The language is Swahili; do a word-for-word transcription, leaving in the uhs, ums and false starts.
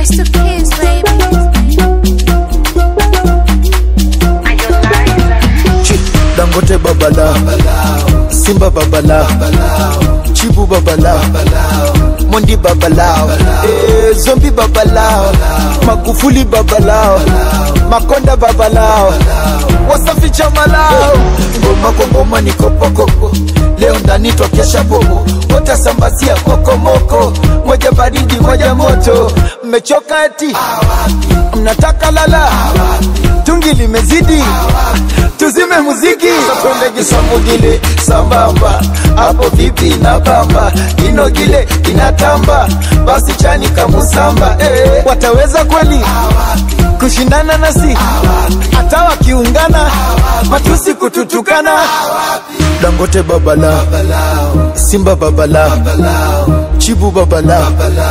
It's the kids, baby. Dangote babala, Simba babala, Chibu babala, Mondi babala, eh, Zombi babala, Magufuli babala, Makonda babala, Wasafi chamalao. Ngoma kwa ngoma ni kopo kopo, leo ndani tokesha bobo, wote sambazia koko moko, moja baridi moja moto. Mmechoka eti, mnataka lala, tungi limezidi, tuzime muziki. Twende kisambugile sambamba, hapo vipi na bamba, inogile inatamba, basi chani kamusamba. Eh, wataweza kweli kushindana nasi? Hata wakiungana matusi kututukana. Dangote babala, Simba babala, Chibu babala.